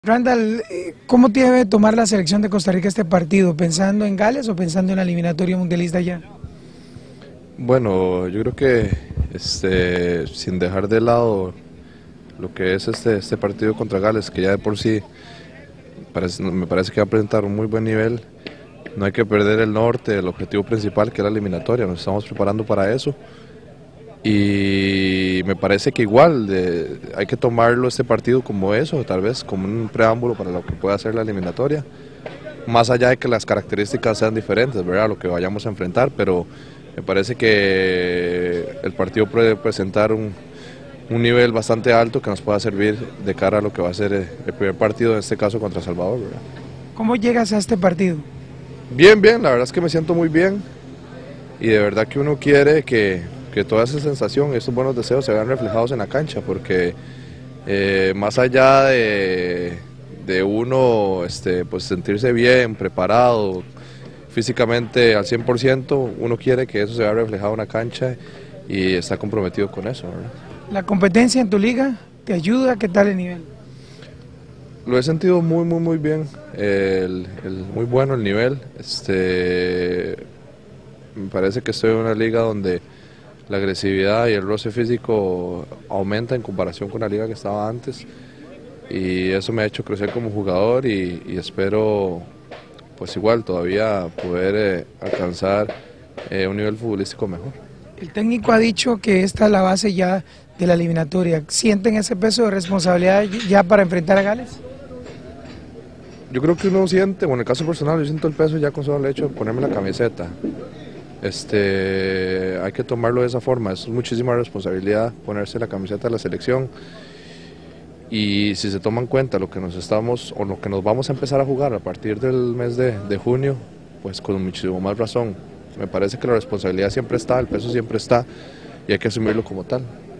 Randall, ¿cómo debe tomar la selección de Costa Rica este partido? ¿Pensando en Gales o pensando en la eliminatoria mundialista ya? Bueno, yo creo que sin dejar de lado lo que es este partido contra Gales, que ya de por sí me parece que va a presentar un muy buen nivel, no hay que perder el norte, el objetivo principal que es la eliminatoria, nos estamos preparando para eso. Y me parece que igual hay que tomarlo este partido como eso, tal vez como un preámbulo para lo que pueda ser la eliminatoria, más allá de que las características sean diferentes, ¿verdad? Lo que vayamos a enfrentar, pero me parece que el partido puede presentar un nivel bastante alto que nos pueda servir de cara a lo que va a ser el primer partido, en este caso contra Salvador, ¿verdad? ¿Cómo llegas a este partido? Bien, bien, la verdad es que me siento muy bien y de verdad que uno quiere que toda esa sensación, esos buenos deseos se vean reflejados en la cancha, porque más allá de uno pues sentirse bien, preparado, físicamente al 100%, uno quiere que eso se vea reflejado en la cancha y está comprometido con eso, ¿verdad? ¿La competencia en tu liga te ayuda? ¿Qué tal el nivel? Lo he sentido muy bien, muy bueno el nivel. Me parece que estoy en una liga donde la agresividad y el roce físico aumenta en comparación con la liga que estaba antes, y eso me ha hecho crecer como jugador y espero pues igual todavía poder alcanzar un nivel futbolístico mejor. El técnico ha dicho que esta es la base ya de la eliminatoria. ¿Sienten ese peso de responsabilidad ya para enfrentar a Gales? Yo creo que uno siente, bueno, en el caso personal yo siento el peso ya con solo el hecho de ponerme la camiseta. Hay que tomarlo de esa forma, es muchísima responsabilidad ponerse la camiseta de la selección, y si se toma en cuenta lo que nos vamos a empezar a jugar a partir del mes de junio, pues con muchísimo más razón. Me parece que la responsabilidad siempre está, el peso siempre está y hay que asumirlo como tal.